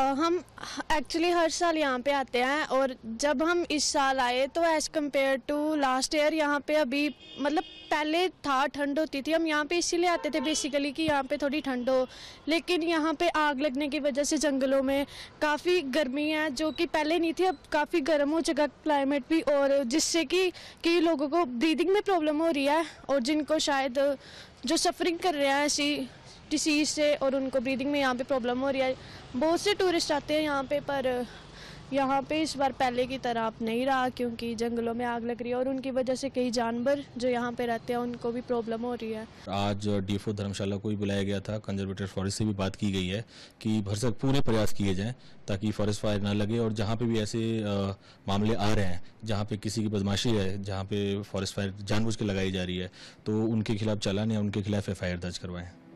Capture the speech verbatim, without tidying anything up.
हम एक्चुअली हर साल यहाँ पे आते हैं और जब हम इस साल आए तो as compare to last year यहाँ पे अभी मतलब पहले था ठंड होती थी, हम यहाँ पे इसीलिए आते थे बेसिकली कि यहाँ पे थोड़ी ठंड हो, लेकिन यहाँ पे आग लगने की वजह से जंगलों में काफ़ी गर्मी है जो कि पहले नहीं थी, अब काफ़ी गर्म हो चुका क्लाइमेट भी, और जिससे कि कई लोगों को ब्रीदिंग में प्रॉब्लम हो रही है और जिनको शायद जो सफरिंग कर रहे हैं ऐसी डिसीज़ से और उनको ब्रीदिंग में यहाँ पे प्रॉब्लम हो रही है। बहुत से टूरिस्ट आते हैं यहाँ पे, पर यहाँ पे इस बार पहले की तरह अब नहीं रहा क्योंकि जंगलों में आग लग रही है और उनकी वजह से कई जानवर जो यहाँ पे रहते हैं उनको भी प्रॉब्लम हो रही है। आज डीएफओ धर्मशाला को भी बुलाया गया था, कंजर्वेटर फॉरेस्ट से भी बात की गई है कि भरसक पूरे प्रयास किए जाएं ताकि फॉरेस्ट फायर ना लगे, और जहाँ पे भी ऐसे आ, मामले आ रहे हैं जहाँ पे किसी की बदमाशी है, जहाँ पे फॉरेस्ट फायर जानबूझ के लगाई जा रही है, तो उनके खिलाफ चालान या उनके खिलाफ एफ आई आर दर्ज करवाएं।